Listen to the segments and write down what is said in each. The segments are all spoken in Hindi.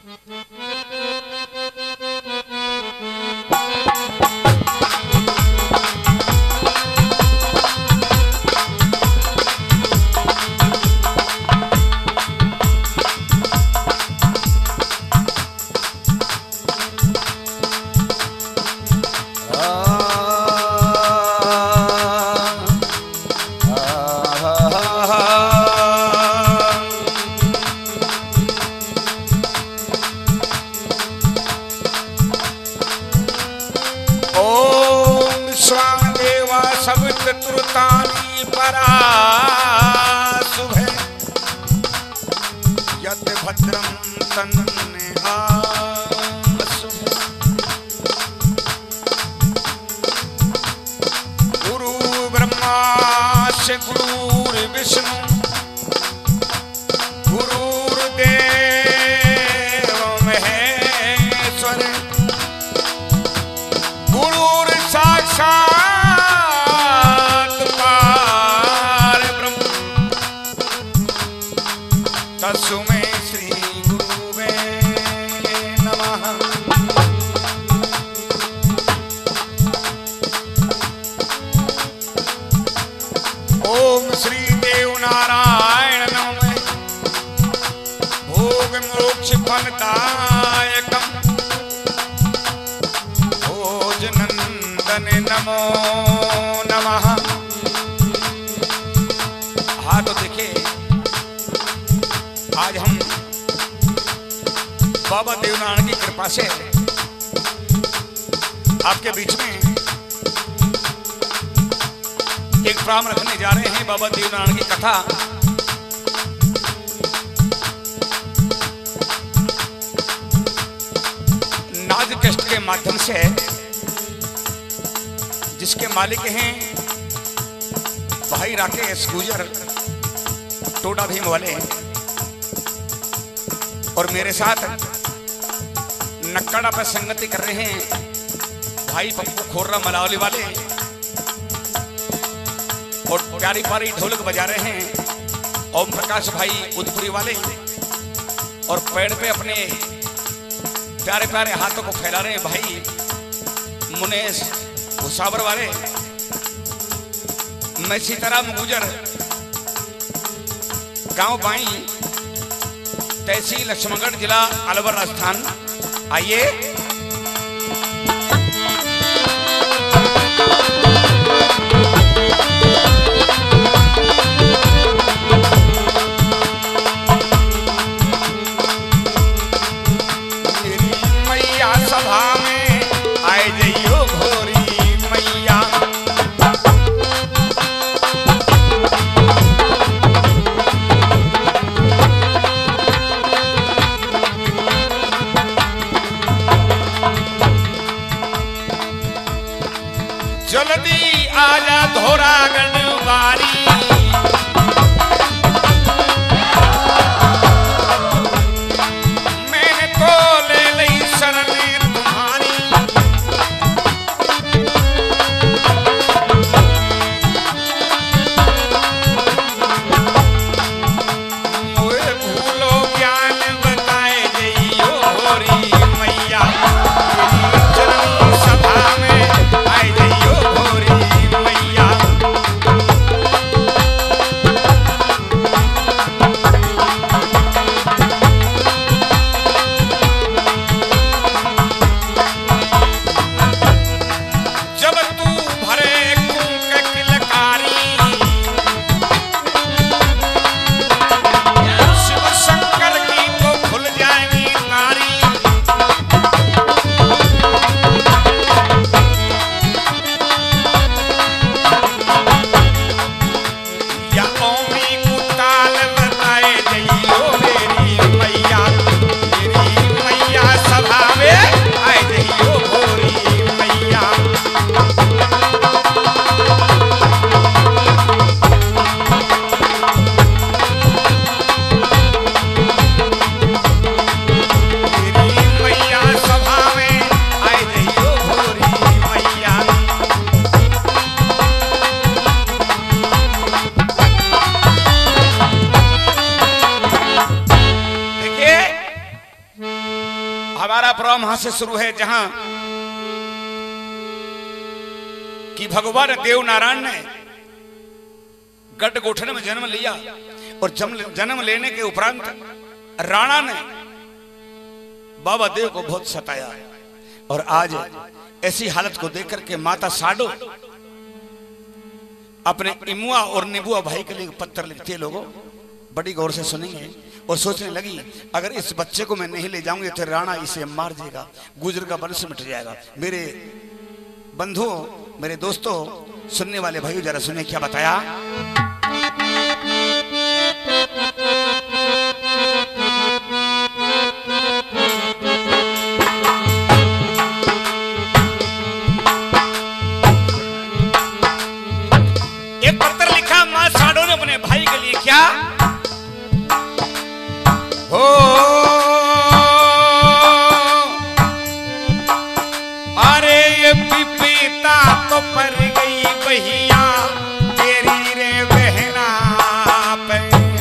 चतुर्तानी परा शुभे यत भद्रम तन्ने गुरु ब्रह्मा से गुरुर् विष्णु गुरुर्देव महेश्वर गुरुर् साक्षात् तस्मै श्री गुरुवे नमः। ओम श्री देव नारायण नमः। भोग मोक्ष फलदायकं भोजनंदन नमो नमः। हाँ तो देखिए, आज हम बाबा देवनारायण की कृपा से आपके बीच में एक प्रोग्राम रखने जा रहे हैं। बाबा देवनारायण की कथा नाद कष्ट के माध्यम से, जिसके मालिक हैं भाई राकेश गुजर टोडा भीम वाले, और मेरे साथ नक्काड़ा पर संगति कर रहे हैं भाई पप्पू खोर्रा मलावली वाले, और प्यारी प्यारी ढोलक बजा रहे हैं ओम प्रकाश भाई उदपुरी वाले, और पेड़ पे अपने प्यारे प्यारे हाथों को फैला रहे हैं भाई मुनेश भुसावर वाले। मैं सीताराम गुजर, गांव बाई, तहसील लक्ष्मणगढ़, जिला अलवर, राजस्थान। आइए मेरी मैया सभा में आए जइयो घोरी मैया। जल्दी आजा धोरा गणवारी, मैंने तो ले ली शरण तुम्हारी। मोए भूलो ज्ञान बताए जइयो होरी मैया। चरणी सभा में आए जइयो होरी मैया। हमारा प्रोग्राम वहां से शुरू है जहां कि भगवान देव नारायण ने गढ़गोठन में जन्म लिया और जन्म लेने के उपरांत राणा ने बाबा देव को बहुत सताया और आज ऐसी हालत को देख करके माता साडो अपने इमुआ और निबुआ भाई के लिए पत्र लिखती है। लोगों बड़ी गौर से सुनेंगे और सोचने लगी अगर इस बच्चे को मैं नहीं ले जाऊंगी तो राणा इसे मार देगा, गुजर का वंश मिट जाएगा। मेरे बंधुओं, मेरे दोस्तों, सुनने वाले भाइयों जरा सुने क्या बताया। एक पत्र लिखा मां साडो ने अपने भाई के लिए, क्या हो अरे ये पिपीता तो पर गई भैया तेरी रे बहना पे,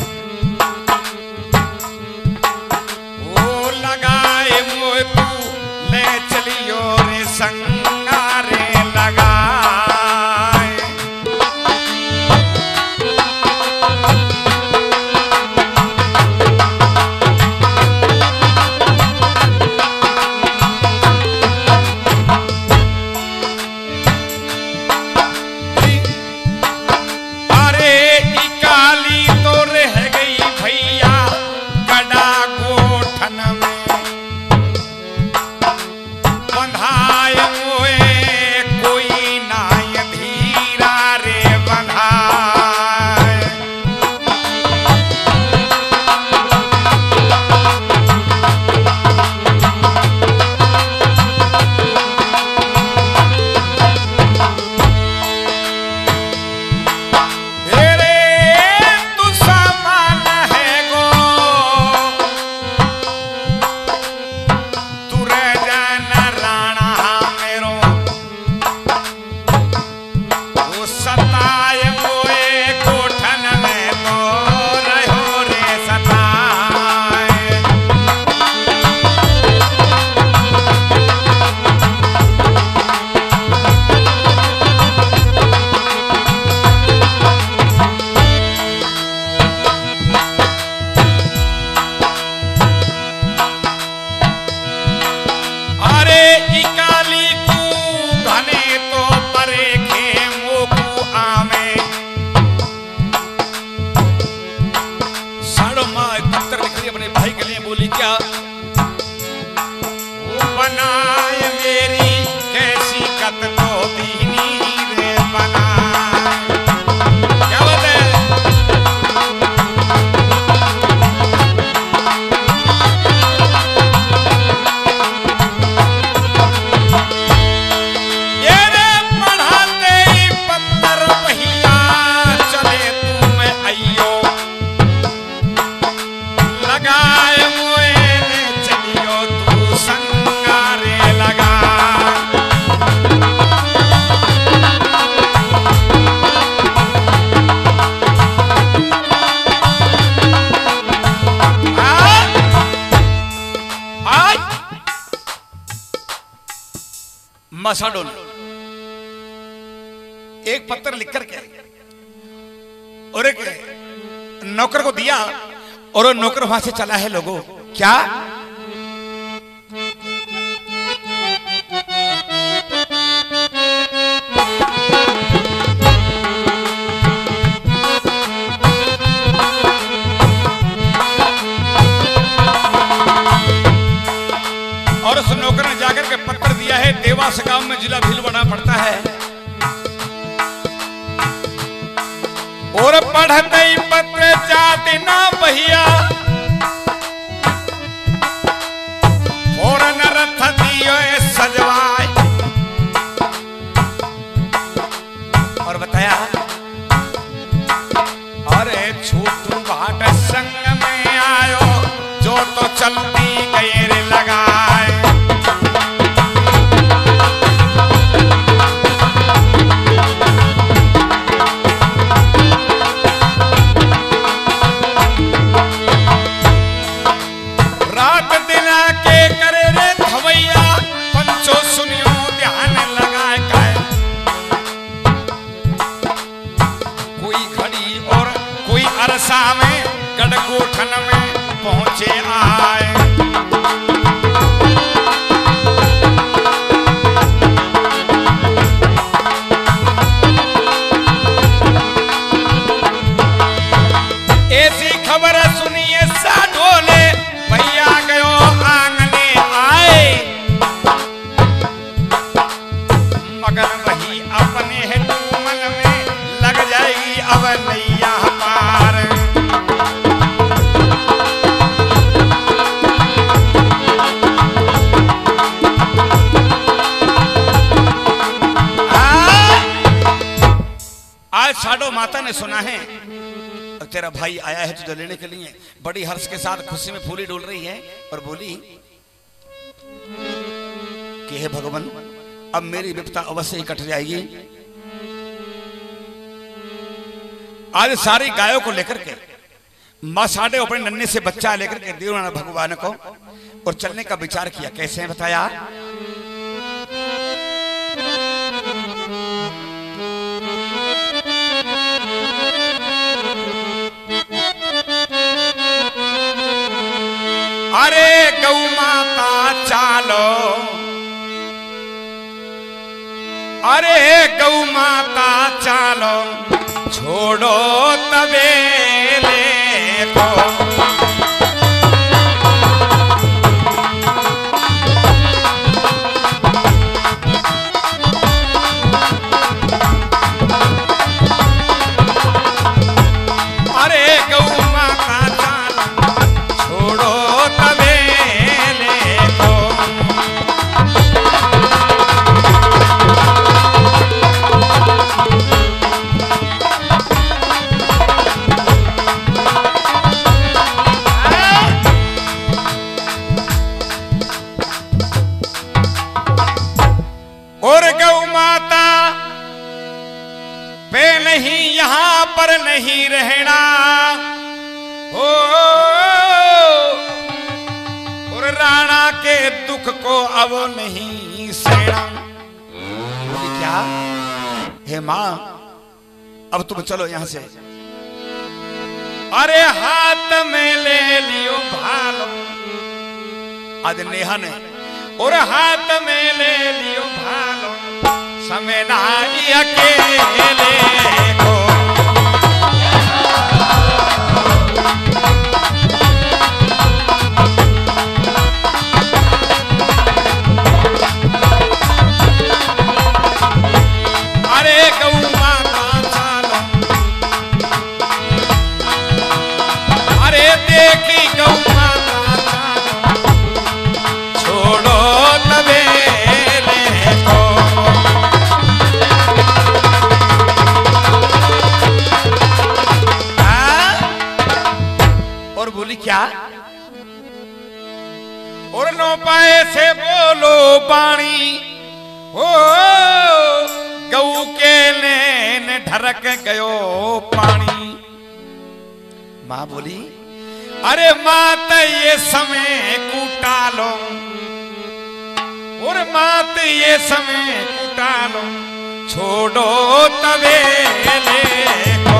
वो लगाए मोह तू ले चलियो रे संगारे लगाए। साडो ने एक पत्र लिख करके और एक नौकर को दिया और वो नौकर वहां से चला है। लोगों क्या और उस नौकर ने जाकर के पत्र दिया है। देवास गांव में जिला भीलवाड़ा पड़ता है और पढ़ते ही पत्र जाति ना भैया और नरथ दियो सजवाए और बताया अरे छूटू बाट संग में आयो जो तो चलती गए रे लगाए। पहुंचे आए। ऐसी खबर सुनिए साढोले भैया गयो आंगने आए, मगर वही अपने है मन में लग जाएगी अब नैया पार। आज साडो माता ने सुना है तेरा भाई आया है तुझे लेने के लिए, बड़ी हर्ष के साथ खुशी में फूली डोल रही है और बोली कि हे भगवान अब मेरी विपदा अवश्य ही कट जाएगी। आज सारी गायों को लेकर के मां साडे अपने नन्हे से बच्चा लेकर के देवराना भगवान को और चलने का विचार किया। कैसे है बताया? अरे गौ माता चालो, अरे गौ माता चालो, छोड़ो तबेले को। अरे गौ माता चालो, छोड़ो तबेले को। और गौ माता पे नहीं यहां पर नहीं रहना हो, और राणा के दुख को अब नहीं सहना। क्या हे मां अब तुम चलो यहां से। अरे हाथ में ले लियो भालो, आज नेहा ने और हाथ में ले लियो भालो, समय नाई अकेले को। अरे गौ माता चालो, अरे देखी गौ माता चालो, छोड़ो तबेले को। और बोली क्या? और नो पाए से बोलो पानी हो, गऊ के लेन ढरक गयो पानी। मां बोली अरे मात ये समय कुटालो, और मात ये समय कुटालो, छोड़ो तबेले को।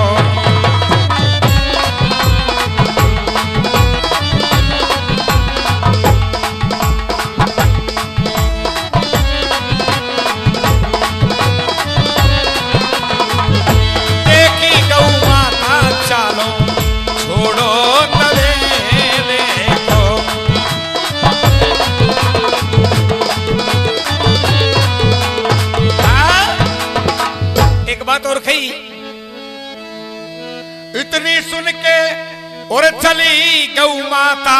इतनी सुन के और चली गौ माता,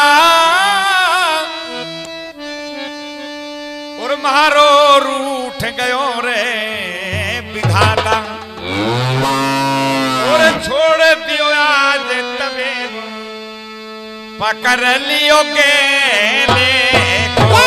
और मारो रूठ गयो रे विधाता, और छोड़ दियो आज तबे पकड़ लियो गेले को।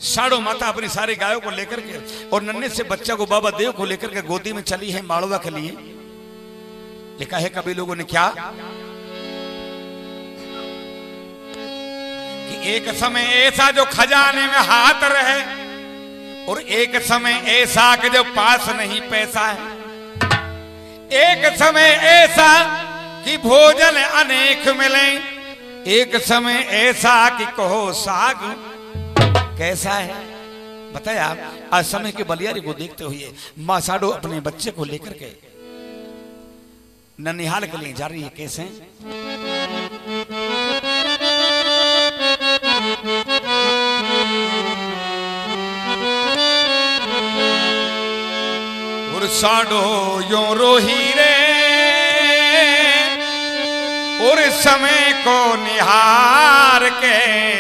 साड़ो माता अपनी सारी गायों को लेकर के और नन्हे से बच्चा को बाबा देव को लेकर के गोदी में चली है माड़वा के लिए। लिखा है कभी लोगों ने क्या कि एक समय ऐसा जो खजाने में हाथ रहे और एक समय ऐसा कि जो पास नहीं पैसा है। एक समय ऐसा कि भोजन अनेक मिले, एक समय ऐसा कि कहो साग कैसा है। बताया आज समय के बलियारी को देखते हुए मां साडो अपने बच्चे को लेकर के ननिहाल के लिए जा रही है। कैसे और साडो यो रोही रे और समय को निहार के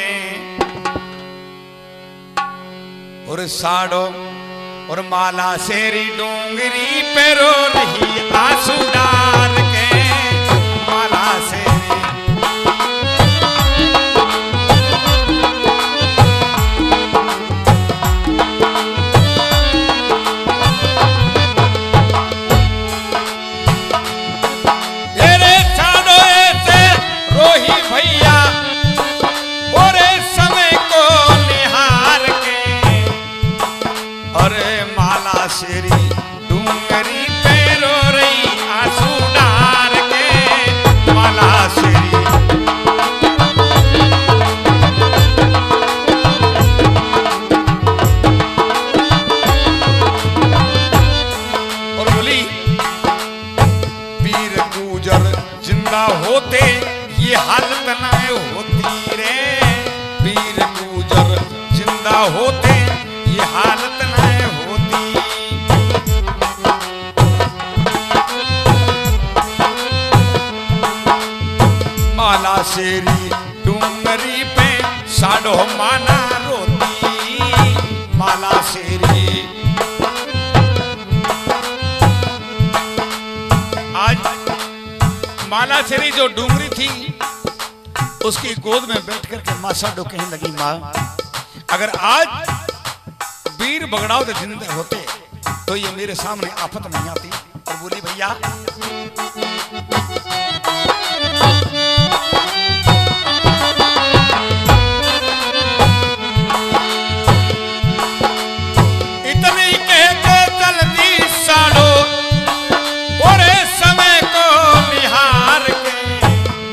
और साड़ो और माला शेरी डूंगरी पे रो रही आंसू डाल के। माला शेरी तेरे साड़ो ऐसे रोही भैया और समय को निहार के अरे माला शेरी डूंगरी पे रो रही आंसू डाल के। माला शेरी और बोली वीर गुजर जिंदा होते ये हालत ना होती रे। वीर गुजर जिंदा होते ये हालत ना होती। माला शेरी डूंगरी पे साडो माना रोती। माला शेरी आज माला शेरी जो डूंगरी थी उसकी गोद में बैठ करके मां साडो कहने लगी मां अगर आज वीर बगड़ाओ तो जिंदे होते तो ये मेरे सामने आफत नहीं आती। और बोली भैया इतनी कहते जल्दी साड़ो और समय को निहार के।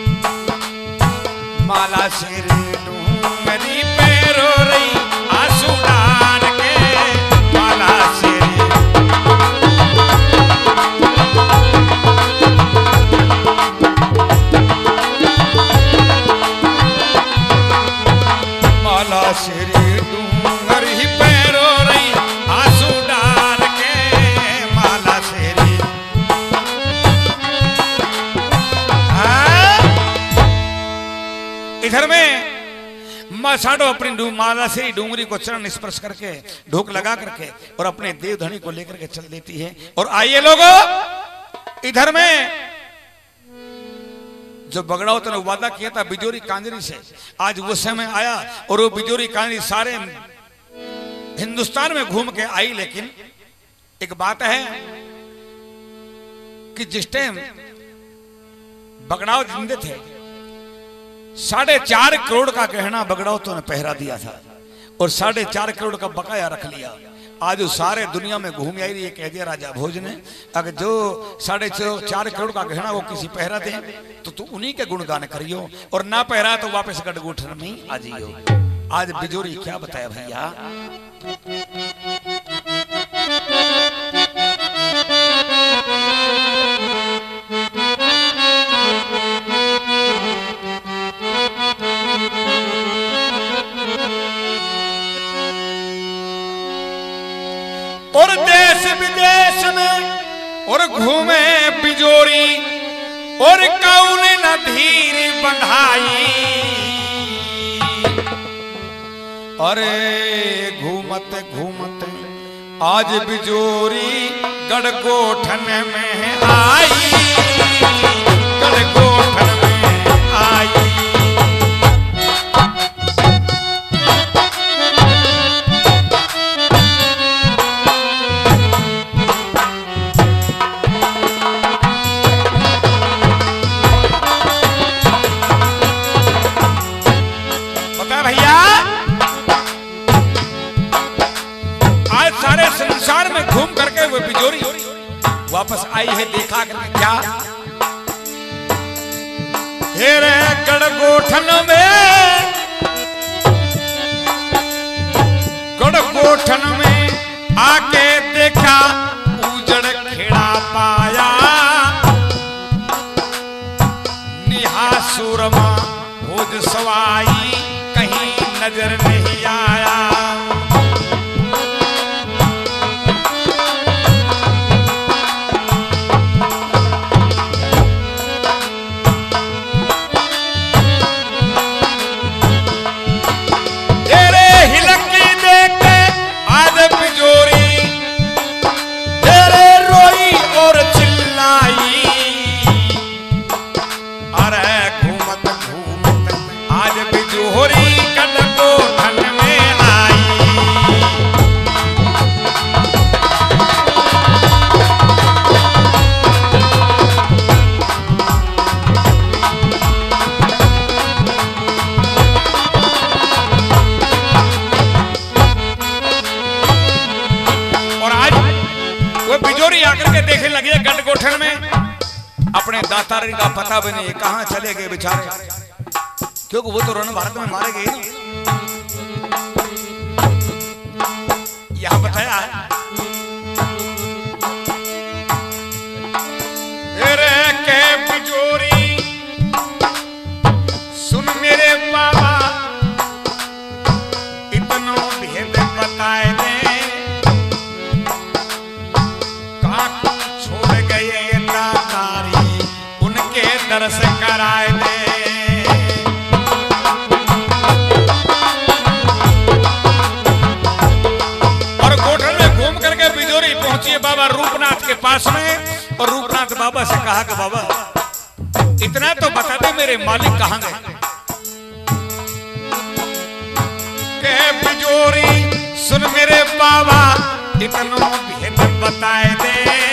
माला शेरी डूंगरी पे रो रही आंसू डाल के। माला शेरी माला शेरी डूंगरी पे रो रही आंसू डाल के। माला शेरी इधर में मां साडो अपनी माला से डूंगरी को चरण स्पर्श करके ढोक लगा करके और अपने देवधनी को लेकर के चल देती है। और आइए लोगों इधर में जो बगड़ाओ ने वादा किया था बिजोरी कांजरी से आज वो समय आया और वो बिजोरी कांजरी सारे हिंदुस्तान में घूम के आई। लेकिन एक बात है कि जिस टाइम बगड़ाओ जिंदे थे 4.5 करोड़ का गहना बगड़ाओ तो ने पहरा दिया था और 4.5 करोड़ का बकाया रख लिया। आज सारे दुनिया में घूम आई रही है कह दिया राजा भोज ने अगर जो 4.5 करोड़ का गहना वो किसी पहरा दे तो तू उन्हीं के गुणगान करियो और ना पहरा तो वापस गढ़गोठर में आ जाइयो। आज बिजोरी क्या बताया भैया और देश विदेश में और घूमे बिजोरी और कौन न धीर बंधाई। अरे घूमत घूमत आज बिजोरी गढ़गोठन में आई। गढ़गोठन में आई संसार में घूम करके वो बिजोरी वापस आई है, देखा करके क्या हेरे गढ़गोठन में आके देखा उजड़ खेड़ा पाया, निहा सुरमा भोज सवाई कहीं नजर नहीं आया। गढ़गोठन में अपने दातारी का पता भी नहीं, कहां चले गए बेचारे, क्योंकि वो तो रण भारत में मारे गए। यहां बताया रे के बिजोरी सुन मेरे बाबा इतनो भेद बताए दे, दर्श कराए दे। और गोठन में घूम करके बिजोरी पहुंची है बाबा रूपनाथ के पास में, और रूपनाथ बाबा से कहा कि बाबा इतना तो बता दे मेरे मालिक कहां गए। के बिजोरी सुन मेरे बाबा इतना भेद बताए दे,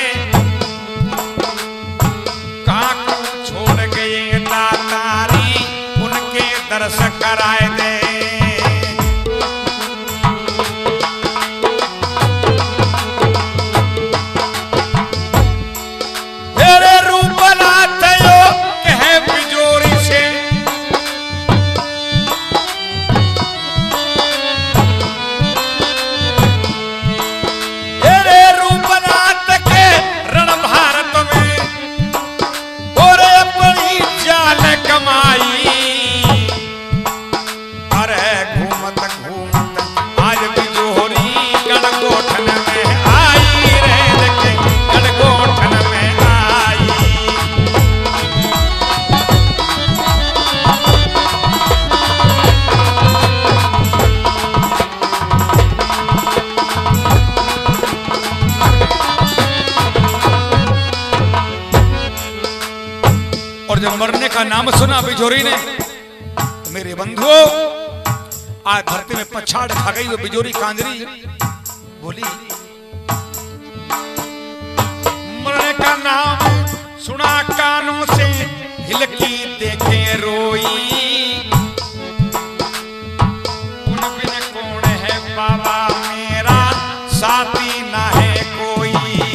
दर्श कराए दे। तेरे रूपनाथ यो कहे बिजोरी से, तेरे रूपनाथ के रण भारत में और अपनी जान कमाई, और जब मरने का नाम सुना बिजोरी ने, तो मेरे बंधुओं आज धरती में पछाड़ खा गई वो बिजोरी कांजरी, बोली मरने का नाम सुना कानों से हिलकी देखे रोई, उन बिन कौन है बाबा मेरा साथी ना है कोई।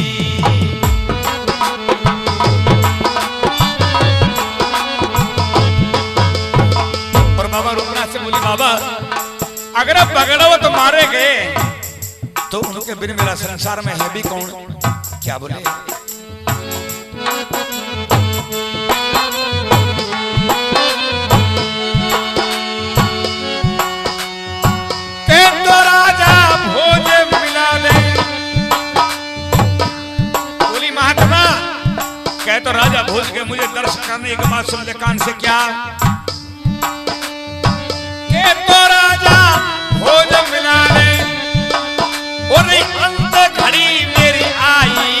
बाबा रूपनाथ से बोली बाबा अगर अब पकड़ो तो मारे गए, तो उनके बिन मेरा संसार में है भी कौन। क्या बोले के तो राजा भोज मिला दे, बोली महात्मा कह तो राजा भोज के मुझे दर्शन करने के बाद सुन ले कान से, क्या तो राजा भोज मिला ले और अंत घड़ी मेरी आई,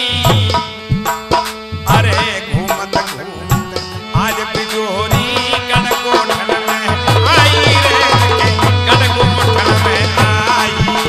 अरे घूमत घूमत आज बिजोरी गढ़गोठन में आई रे, गढ़गोठन में आई।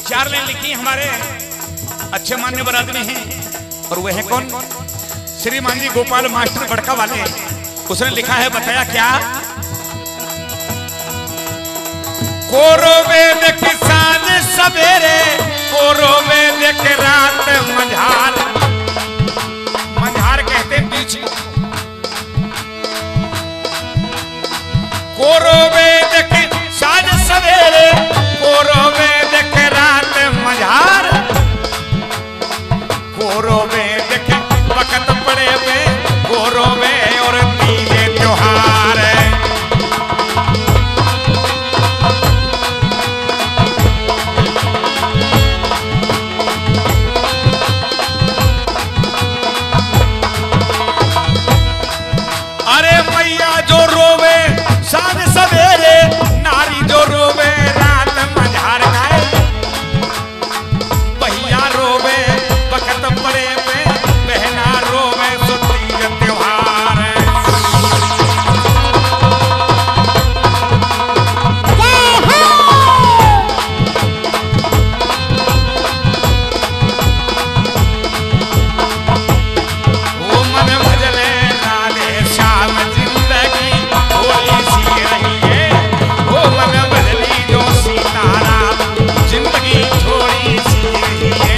4 लाइन लिखी हमारे अच्छे मान्यवर आदमी हैं और वह है कौन? श्रीमान जी गोपाल मास्टर बड़का वाले। उसने लिखा है, बताया क्या? कोरो वेद की सांझ सवेरे, कोरो वेद के रात मंझार। मंझार कहते हैं बीच को। कोरो वेद की सांझ सवेरे, कोरो वेद के रात मंझार। कोरो वेद के वक्त पड़े हुए, कोरो में और तीजे त्योहार। अरे मैया जो रोवे साँझ सवेरे, नारी जो रोवे रात मंझार गाए। भैया रोवे वक्त पड़े पे, बहना रोवे सो तीज त्योहार। ओ मन भजले राधे श्याम, जिंदगी थोड़ी सी रही है। ओ मन भजली जो सीताराम, जिंदगी थोड़ी सी रही है।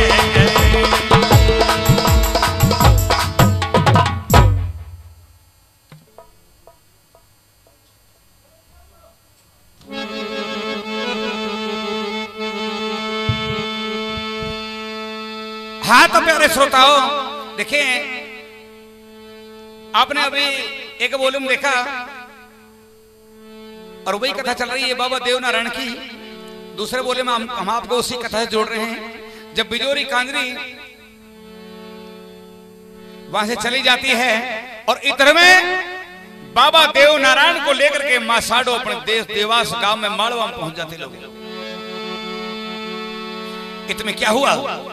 हाँ तो प्यारे श्रोताओं, देखिए आपने अभी एक वॉल्यूम देखा और वही कथा चल रही है बाबा देवनारायण की। दूसरे वॉल्यूम में हम आपको उसी कथा से जोड़ रहे हैं। जब बिजोरी कांजरी वहां से चली जाती है और इधर में बाबा देवनारायण को लेकर के मासाडो अपने देश देवास गांव में मालवा में पहुंच जाते लोग। इतने क्या हुआ?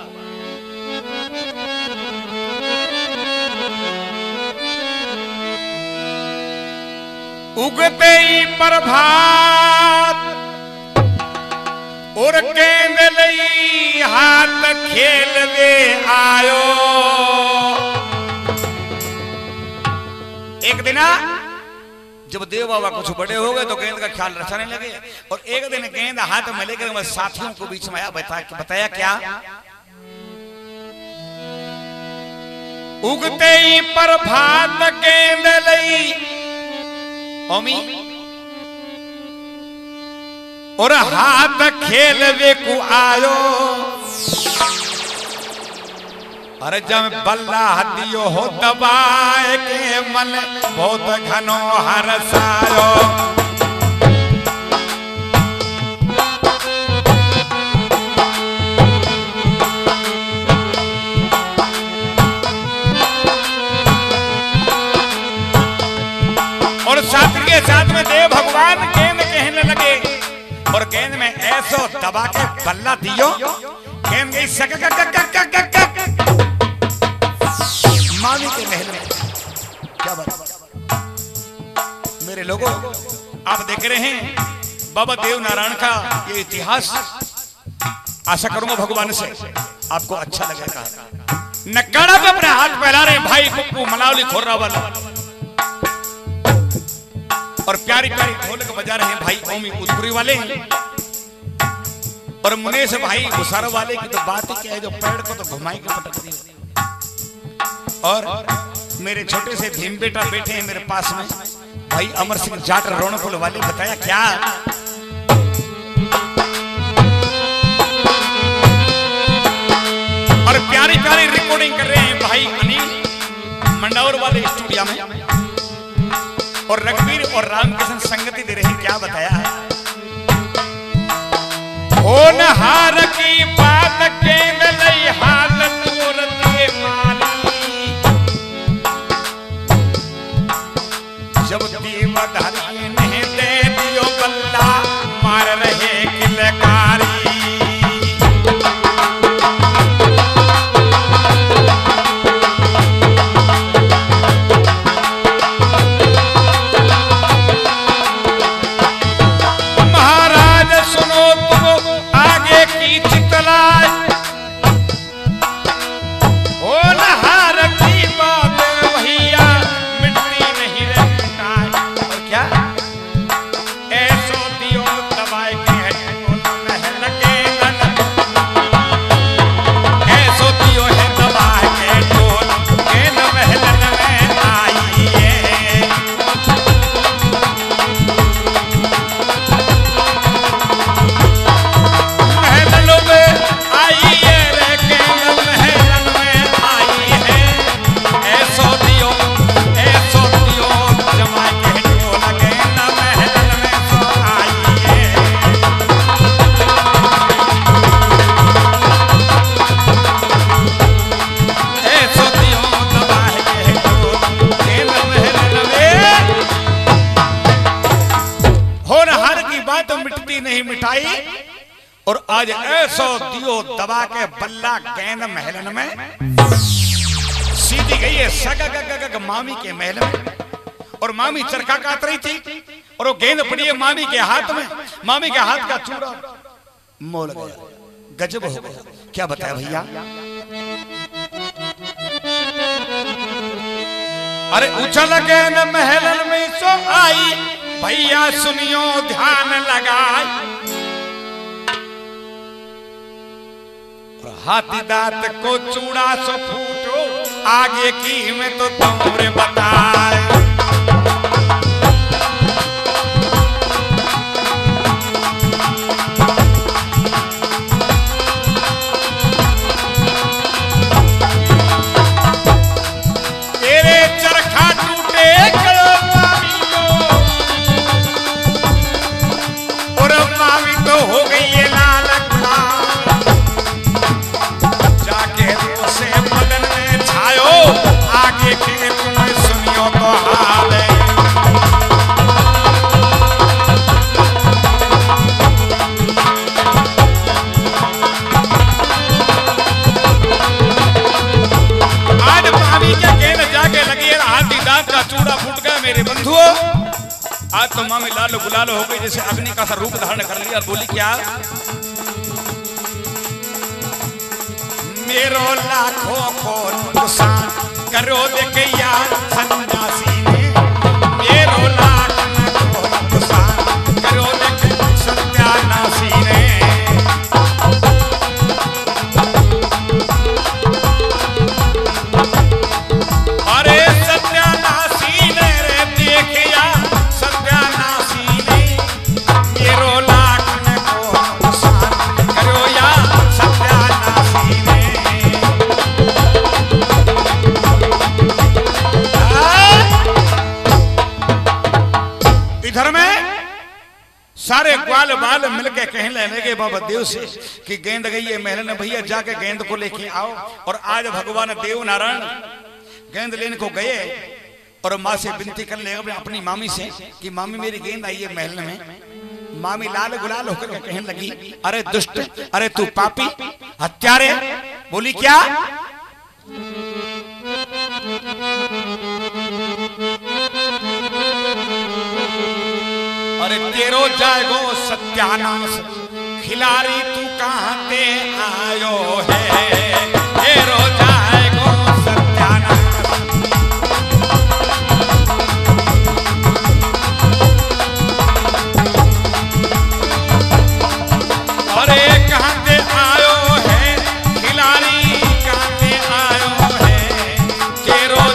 उगते ही प्रभात और गेंद लई हाथ खेलवे आयो। एक दिन जब देव बाबा कुछ बड़े हो गए तो गेंद का ख्याल रखने लगे और एक दिन गेंद हाथ में लेकर साथियों को बीच में आया। बताया क्या? उगते ही प्रभात गेंद लई ओमी और हाथ खेलवे को आयो। अरे जब बल्ला दियो हो दबाए के मन बहुत घनो हरसायो। और साथ के साथ में देव भगवान गेंद कहने लगे और गेंद में ऐसो दबा के बल्ला दियो, गेंद गई सक मावी के महल में। क्या बात मेरे लोगों, आप देख रहे हैं बाबा देवनारायण का ये इतिहास। आशा करूंगा भगवान से आपको अच्छा लगेगा। नगाड़ा पे अपने हाथ फैला रहे भाई कुप्पू मलावली खोर्रा वाला और प्यारी प्यारी ढोलक बजा रहे हैं भाई ओमी उदपुरी वाले और मुनेश भाई गुसार वाले की तो बात ही क्या है, जो पेड़ को तो घुमाई के पटक दी। और मेरे छोटे से भीम बेटा बैठे हैं मेरे पास में, भाई अमर सिंह जाट रोणपुल वाले। बताया क्या? और प्यारी प्यारी रिकॉर्डिंग कर रहे हैं भाई अनिल मंडावर वाले स्टूडियो में और रघुवीर और रामकिशन संगति दे रहे हैं। क्या बताया? होनहार की बात गेंद लई हाथ तोड़ दिए माली। जब दीवधारी ने दे दियो बल्ला मार रहे किलकारी। महाराज सुनो तुम आगे की चितला गलती नहीं मिटाई और आज ऐसो दियो दबा के बल्ला गेंद महलन में सीधी गई है सग मामी के महल में। और मामी चरखा काट रही थी और वो गेंद पड़ी है मामी के हाथ में। मामी के हाथ का चूड़ा मोल गया, गजब हो गया। क्या बताया भैया? अरे उछल गेंद महलन में सो आई, भैया सुनियो ध्यान लगाई। हाथी दांत को चूड़ा सो फूटो, आगे की में तो तुमरे बताए। तेरे चरखा टूटे गयो मामी को, और मामी तो हो गई है लाल आगे के तुम सुनियो तो हाल है। आज मामी के गेंद जाके लगी है, हाथी दांत का चूड़ा फूट गया मेरे बंधुओं। आज तो मामी लाल गुलाल हो गई, जैसे अग्नि का सा रूप धारण कर लिया। बोली क्या? मेरो लाखों को नुकसान करो देखिया सन्यासी ने, मेरो लाख को नुकसान करो देख सत्यानाशी ने। अरे सत्यानाशी ने रे देखिया सत्यानाशी ने, मेरो लाख को नुकसान करो या सत्यानाशी ने। इधर में सारे ग्वाल बाल मिलके कहने लगे बाबा देव से कि गेंद गई है महल में, भैया जाके गेंद को लेके आओ। और आज भगवान देव नारायण गेंद लेने को गए और माँ से विनती कर ले अपनी मामी से कि मामी मेरी गेंद आई है महल में। मामी लाल गुलाल होकर कहने लगी, अरे दुष्ट, अरे तू पापी हत्यारे। बोली क्या? अरे तेरो जाएगो सत्यानाश, खिलाड़ी तू कहाँ ते आयो है। तेरो जाएगो सत्यानाश। अरे कहाँ ते आयो है, खिलाड़ी कहाँ ते आयो है। तेरो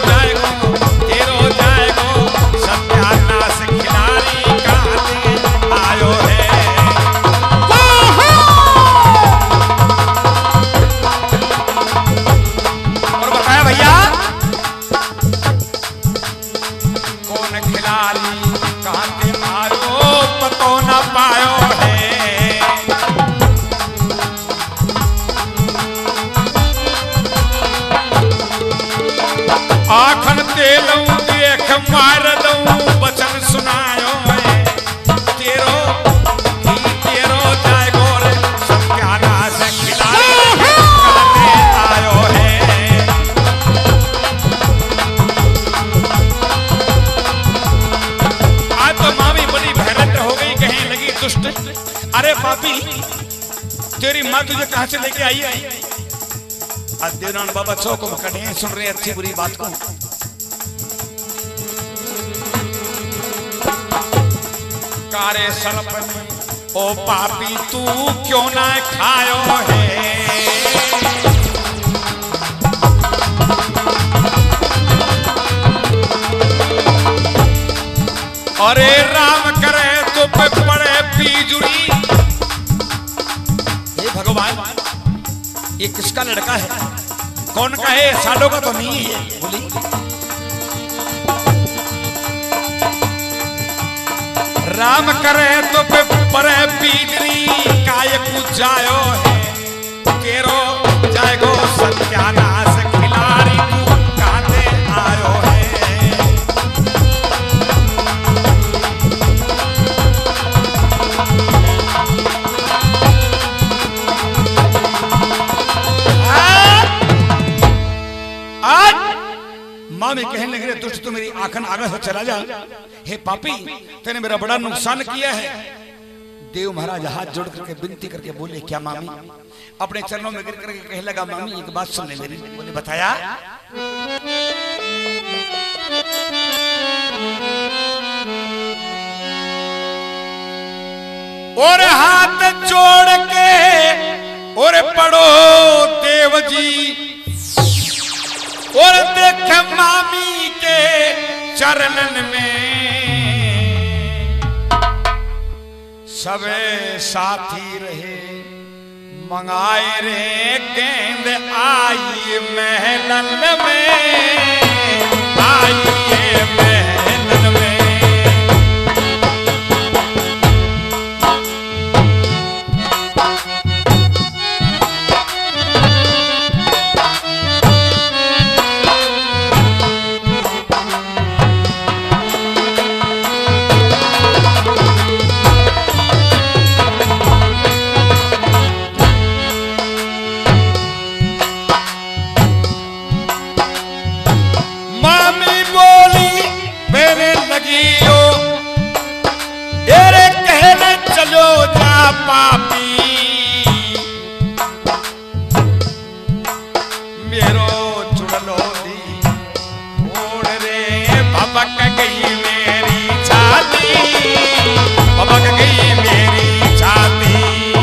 जाएगो सत्यानाश, खिलाड़ी आयो है। और बताया भैया कौन खिलाड़ी कहाँ से आयो, पतो न पायो है। आखन तेलूं देख मार दूं, वचन सुनायो है। तेरो जाएगो रे सत्यानाश, खिलाड़ी काटे आयो है। आज तो मामी बड़ी भैरत हो गई, कहने लगी दुष्ट, अरे पापी तेरी माँ तुझे कहाँ से लेके आई है? आज देवनारायण बाबा चौक में खड़े हैं, सुन रहे हैं अच्छी बुरी बात को। कारे सर्प ने ओ पापी तू क्यों ना खायो है। अरे राम करे तो पे पड़े पीजुड़ी। हे भगवान, ये किसका लड़का है? कौन का है? सालों का तो नहीं है। बोली राम करे तो पे परे पीजरी, काय पूछायो है। केरो जाएगो सत्यानाश, खिलाड़ी तू काटे आयो है। दुष्ट तू मेरी आंखन आगे से चला जा। हे पापी, तेने मेरा बड़ा नुकसान किया है। देव महाराज हाथ जोड़ करके विनती करके बोले, क्या मामी? अपने चरणों में गिर करके कहने लगा, मामी एक बात सुन ले मेरी। बोले, बताया। और हाथ जोड़ के और पढ़ो देव जी, और देख मामी के चरणन में सबे साथी रहे, मंगाए रे गेंद आई महलन में, आइए महलन में। पापी मेरो चुड़लो दी ओढ़ रे, भबक गई मेरी छाती, भबक गई मेरी छाती।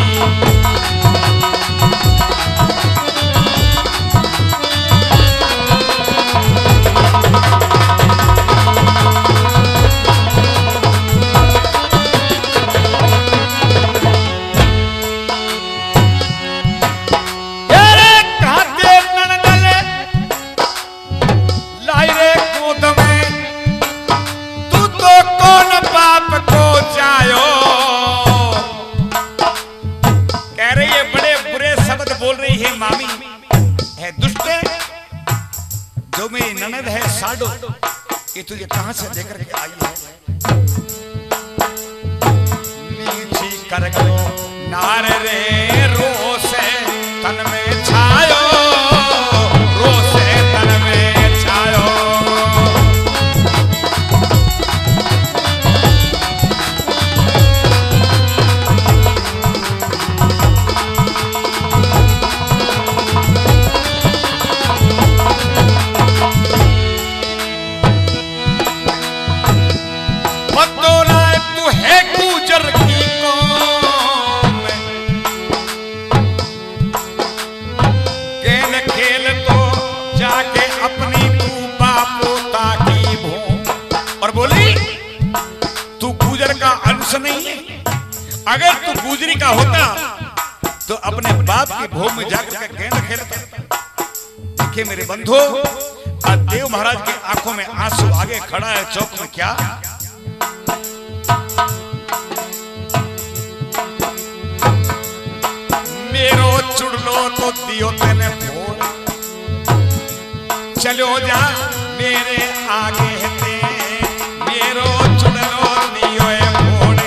ननद है साडो, ये तुझे कहां से लेकर के आई है? नीची कर गो नार रे, रोस तन में छायो, रोस तन में छायो। नहीं है, अगर तू गुजरी का होता तो अपने बाप की भोग में जाकर के गेंद खेलता। देखिए मेरे बंधु, आज देव महाराज की आंखों में आंसू आगे खड़ा है चौक में। क्या मेरो चुड़लो तो दियो तेने भोग, चलो जा मेरे आगे ते, मेरो चुड़लो दियो भोग।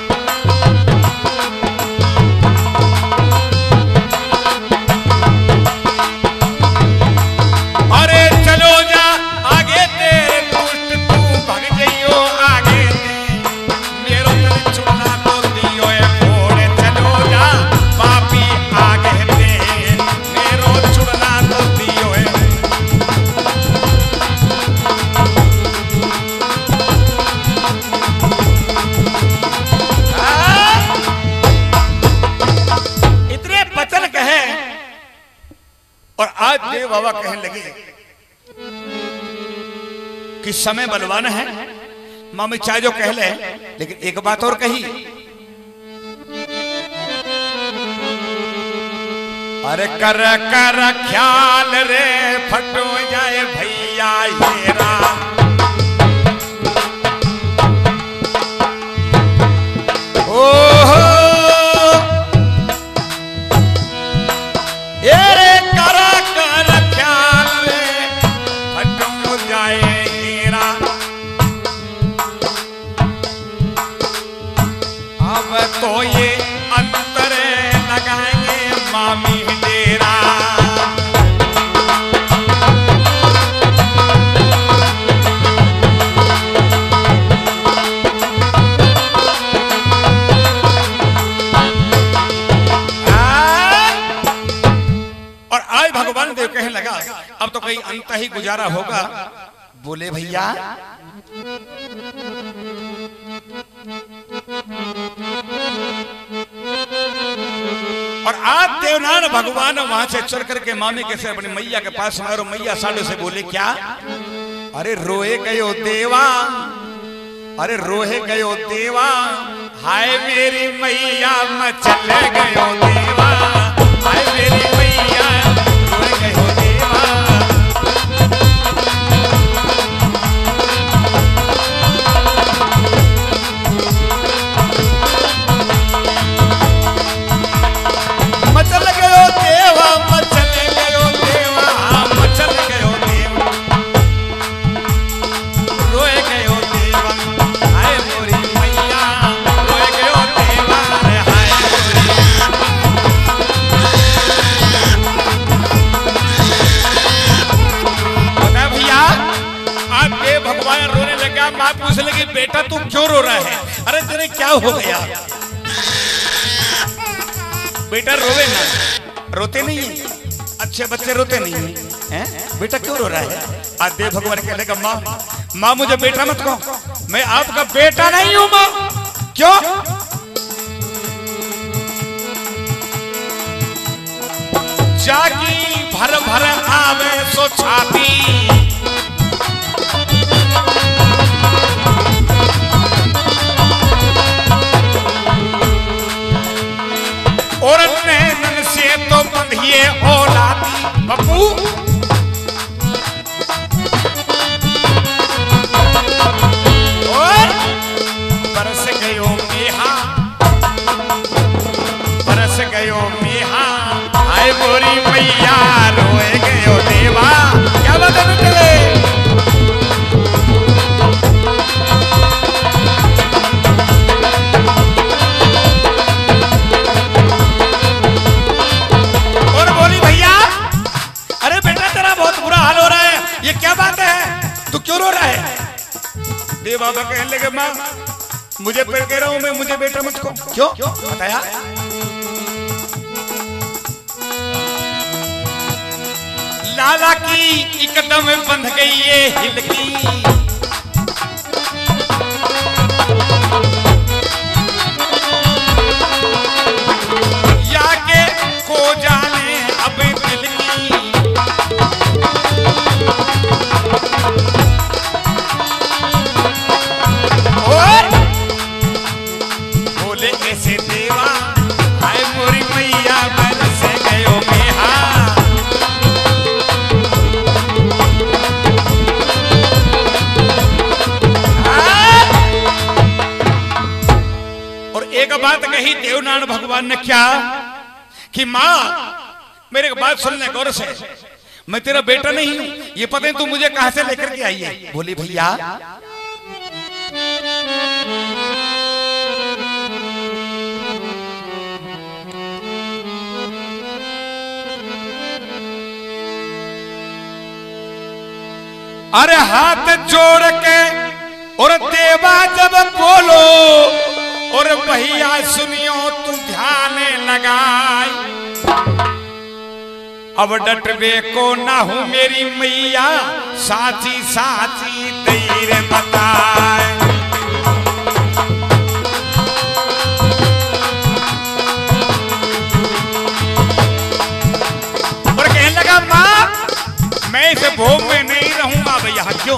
अरे चलो जा आगे तेरे दुष्ट तू भग जइयो आगे ते, मेरो तने चुड़ला तो दियो भोग। चलो जा पापी आगे ते, मेरो चुड़ला तो दियो। और आज देव बाबा कहने लगे कि समय बलवान है, मामी चाहे जो कह ले, लेकिन एक बात और कही, अरे कर कर ख्याल रे फटो जाए भैया येरा। ओहो तो ये अंतर लगाएंगे मामी डेरा। गई, अंत ही गुजारा होगा। बोले भैया और आज देवनारायण भगवान वहां से चल करके मामी के से अपनी मैया के पास आए और मैया साढ़े से बोले क्या? अरे रोए गयो देवा, अरे रोए गयो देवा, हाय मेरी मैया मचल गयो देवा, हाय मेरी मैया रोए गयो देवा। मचल गयो देवा, मचल गयो देवा, मचल गयो देवा, रोए गयो देवा, हाय मोरी मैया रोए गयो देवा, हाय मोरी। बता भैया, आप ये भगवान रोने लगा। माँ पूछ लगी बेटा तू क्यों रो रहा है? अरे तेरे क्या हो गया? बेटा रोवे ना, रोते नहीं है, अच्छे बच्चे रोते नहीं हैं, बेटा क्यों रो रहा है? आज देव भगवान कहने का माँ, माँ मुझे बेटा मत कहो, मैं आपका बेटा नहीं हूं माँ। क्यों? जागी भर भर आवे सो छाती, और नैनन से तो बंधिए औलादी। बप्पू और बरस गयो मेहा, बरस गयो मेहा, हाय मोरी मैया रोए गयो देवा। क्या बात है बेटे? क्यों रो रहा है? देव बाबा कहने लगे माँ मुझे फिर कह रहा हूं मैं, मुझे बेटा मत कहो। क्यों बताया? लाला की एकदम बंध गई ये हिलकी, या के को जाने अब दिल की। और बोले ऐसे देवा, हाय मोरी मैया बरस गयो मेहा। और एक बात कही देवनारायण भगवान ने क्या कि माँ मेरे बात सुनने गौर से, मैं तेरा बेटा नहीं हूं, ये पता है तू मुझे कहां से लेकर के आई है? बोली भैया अरे हाथ जोड़ के और देवा जब बोलो, और भैया सुनियो तू ध्यान लगाई, अब डटवे को ना हूं मेरी मैया, साची साची देर बताए। और कहने लगा माँ मैं इस भोग में नहीं रहूंगा भैया। क्यों?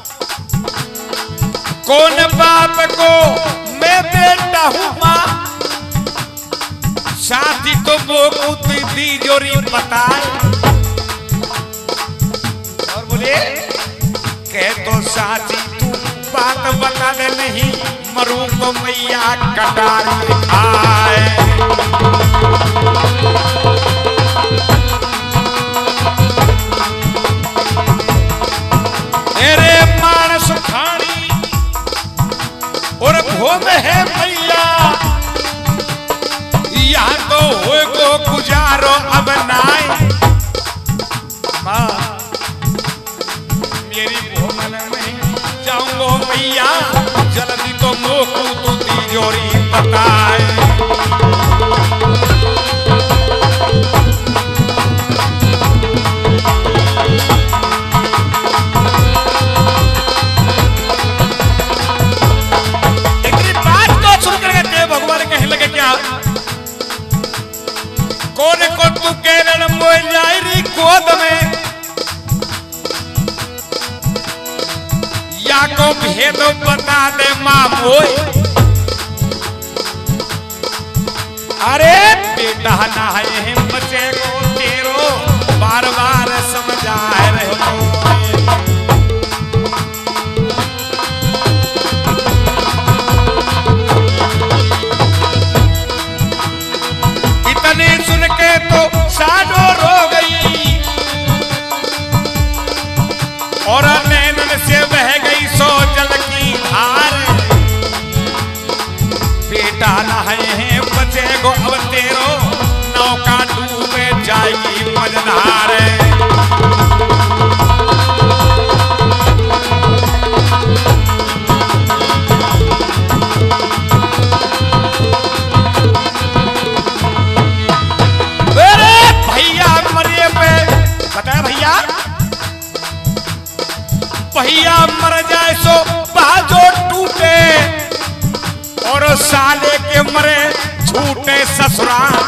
कौन बाप को मैं बेटा हूं माँ, साथी तो वो दी जोरी बताए। और बोले कह तो साथी तू बात बता दे, नहीं मरू तो मैया कटार खाए। तेरे मानस खानी और भोग है मैया, यहाँ तो हो को गुजारो अब नाय। माँ मेरी भोमन में जाऊंगो मैया, जल्दी तो मोकू तू तिजोरी बताए। तो बता दे मामो। अरे बेटा ना है बच्चे को तेरो बार बार समझाए रहे हो। इतने सुन के तो साडो रो गई और नैनन से बह गई सो जल की धार। बेटा नहाए हैं बचे गो अब तेरो नौका डूबे जाएगी मझधार। अरे भैया मरिए पे बताया भैया भैया मर जाए सो बाजो टूटे और साले के मरे छूटे ससुराल।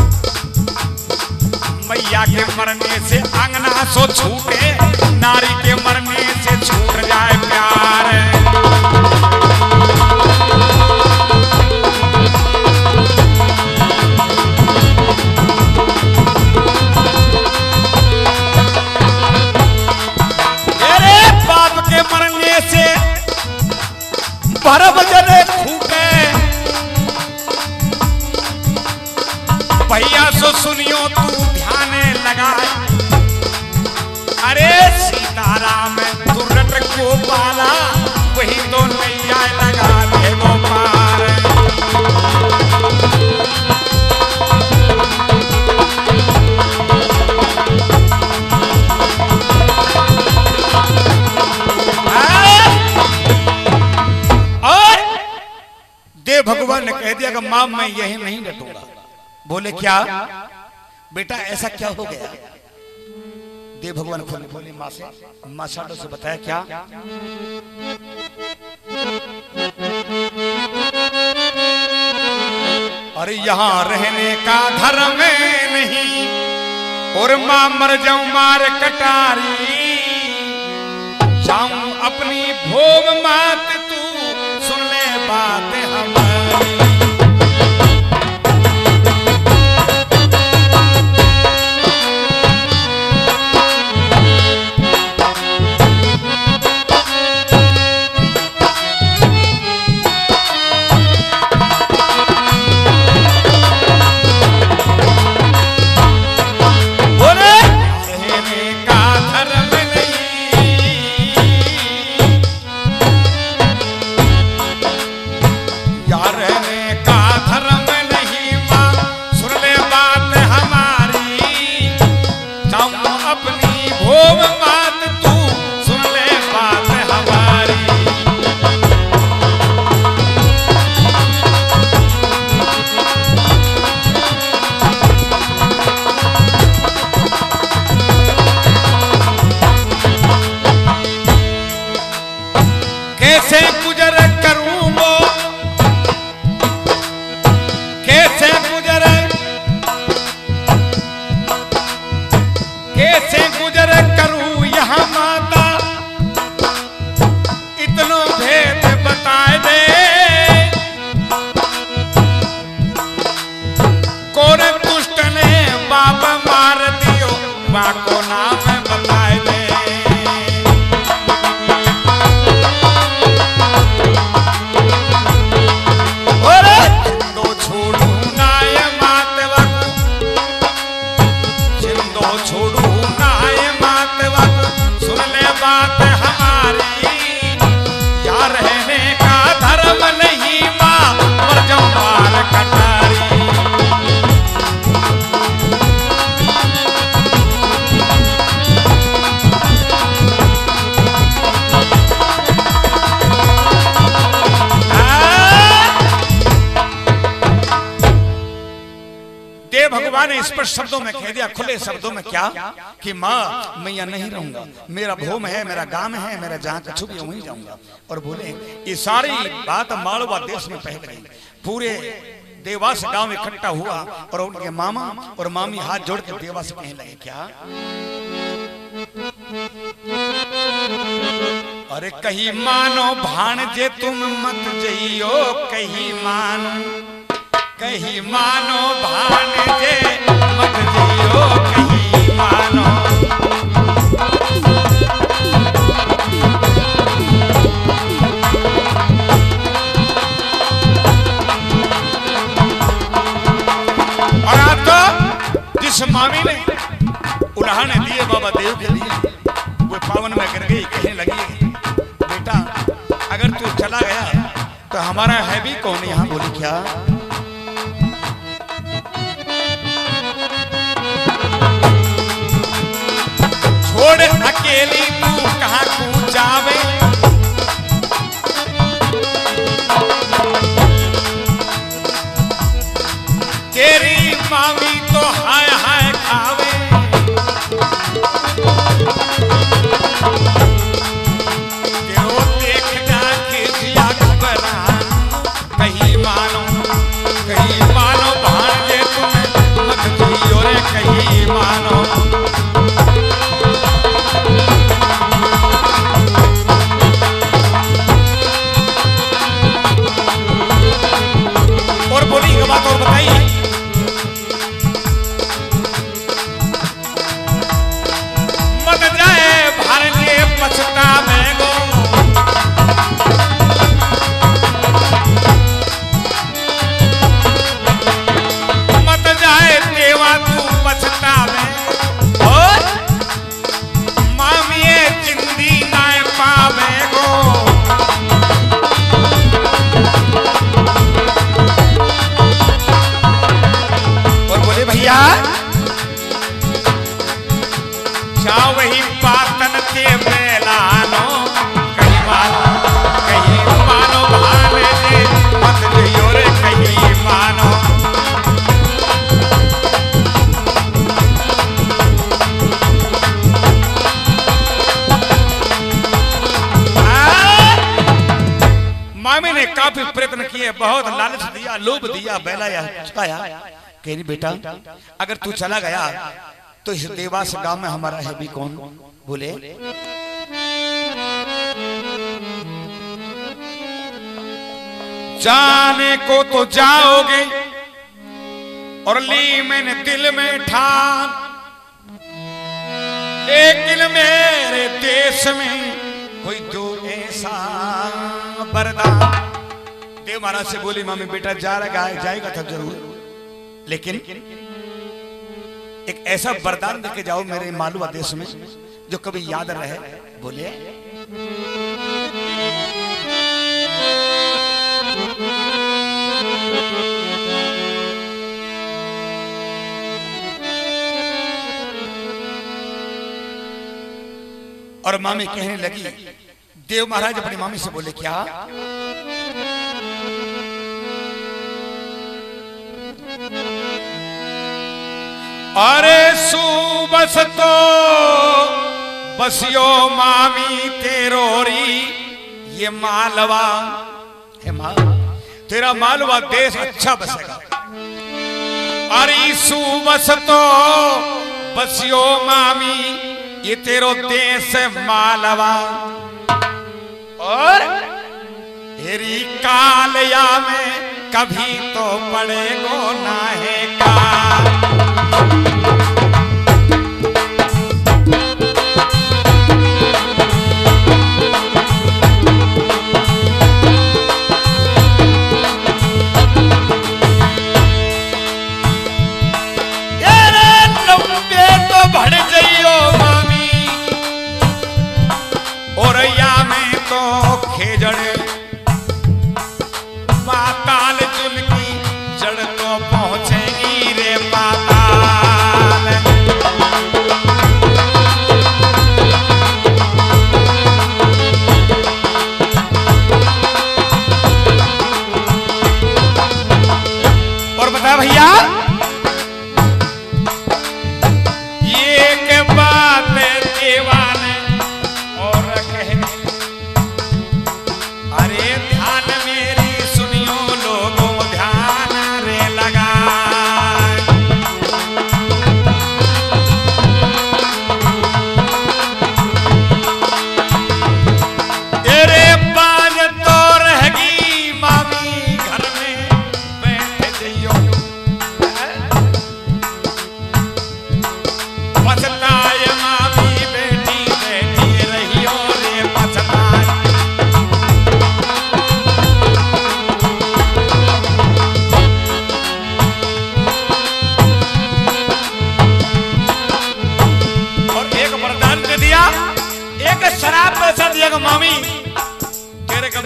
मैया के मरने से अंगना सो छूटे नारी के मरने से छूट जाए प्यार। अरे बाप के मरने से भरम जने खूटे भैया सो सुनियो तू ध्यान लगाए। अरे सीताराम दुर्रट गोपाला वही तो नैया लगा दे गोपाल। और देव भगवान ने कह दिया कि मां मैं यही नहीं डटूंगा। बोले क्या बेटा ऐसा क्या हो गया? देव भगवान खुद बोले मां से, मां साडो से बताया क्या? अरे यहाँ रहने का धर्म नहीं और मां मर जाऊं मार कटारी जाऊं अपनी भोग मात तू सुन ले बात हमारी। कैसे गुजर करूंगो कैसे गुजर करूं यहाँ माता इतनो भेद बताए दे। कौन दुष्ट ने बाप मार दियो माँ को नाम बताए दे। भगवान ने स्पष्ट शब्दों में कह दिया, खुले शब्दों में क्या कि माँ मैं यहाँ नहीं रहूंगा, मेरा भूम है, मेरा गांव है, मेरा जहाँ कछु भी वहीं जाऊंगा। और बोले ये सारी बात मालवा देश में फैल गई, पूरे देवास गांव इकट्ठा हुआ और उनके मामा और मामी हाथ जोड़ के देवास कहने लगे क्या अरे कहीं मानो भाणजे तुम मत जइयो, कहीं मानो भाणजे मत जइयो, कहीं मानो। और आप तो जिस मामी ने उल्हाने दिए बाबा देव के लिए, वो पावन में गिर गई, कहने लगी बेटा अगर तू चला गया तो हमारा है भी कौन यहाँ। बोली क्या? छोड़ अकेली तू कहाँ को जावे, तेरी मामी तो हाय हाय खावे। तेरो देख जाके जिया घबरा, कहीं मानो भाणजे तुम मत जइयो रे, कहीं मानो। और बोली एक बात और बताइए, मत जाए भाणजे पछतावे गो, मत जाए देवा तू पछतावे, और मामिए जिंदी ना पावे गो। और बोले भैया जाओ वही पातन के मेलानो, कहीं मानो भाणजे मत जइयो रे, कहीं मानो। मामी ने काफी प्रयत्न किए, बहुत लालच दिया, लोभ दिया, बहलाया, चुकाया। कहनी बेटा अगर तू चला गया तो इस देवास गांव में हमारा है भी कौन। बोले जाने को तो जाओगे, और ली मैंने दिल में ठान, लेकिन मेरे देश में कोई दो ऐसा वरदान। देव महाराज से बोली मामी बेटा जाएगा तब जरूर, लेकिन एक ऐसा वरदान देके जाओ मेरे मालवा देश में जो कभी याद रहे। बोले और मामी कहने लगी, देव महाराज अपनी मामी से बोले क्या? अरे सुबस तो बसियो मामी तेरोरी, ये मालवा है माँ, तेरा मालवा देश अच्छा बसेगा। अरे सुबस तो बसियो मामी, ये तेरो देश मालवा, और तेरी कालया में कभी तो पड़ेगो ना है का। बढ़ जाइयो मामी, और या में तो खेजड़ पाताल चुनकी जड़ तो पहुंचेगी रे पाताल। और बता भैया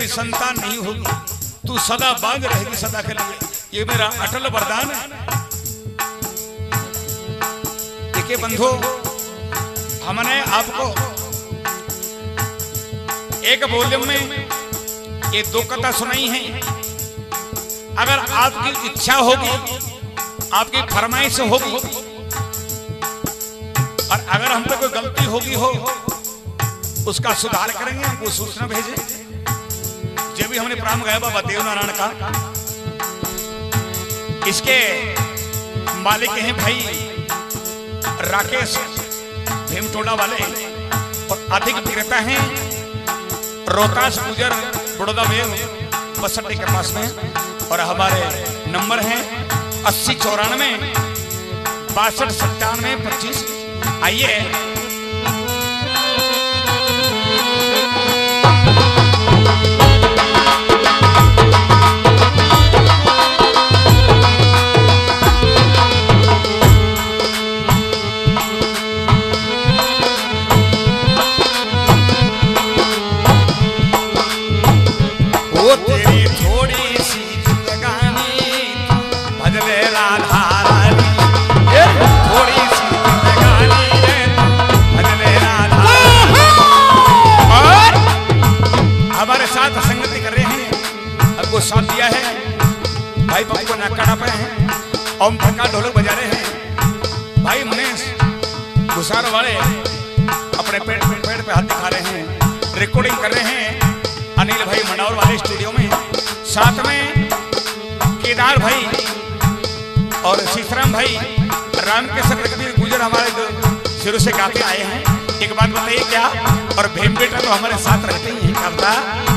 कभी संतान नहीं होगी, तू सदा बांझ रहेगी सदा के लिए, ये मेरा अटल वरदान है। देखिए बंधु, हमने आपको एक वॉल्यूम में ये 2 कथा सुनाई है। अगर आपकी इच्छा होगी, आपकी फरमाइश होगी, और अगर हम पे कोई गलती होगी हो, उसका सुधार करेंगे, हमको सूचना भेजें। जो भी हमने प्रारंभ गाया बाबा देवनारायण का, इसके मालिक हैं भाई राकेश भीमटोला वाले, और अधिक विक्रेता हैं रोहतास गुजर बड़ौदा में बस अड्डे के पास में। और हमारे नंबर हैं 8094 62 97 25। आइए साथ दिया है भाई पप्पू नक्काड़ा पे हैं, ओम प्रकाश ढोलक बजा रहे हैं, भाई मनीष गुसार वाले अपने पेट पे हाथ दिखा रहे हैं, रिकॉर्डिंग कर रहे हैं अनिल भाई मंडावर वाले स्टूडियो में, साथ में केदार भाई और सीताराम भाई रामकेश्वर रघुवीर गुजर हमारे शुरू से गाते आए हैं। एक बात बताइए क्या, और भीम बेटा तो हमारे साथ रहते ही हैं,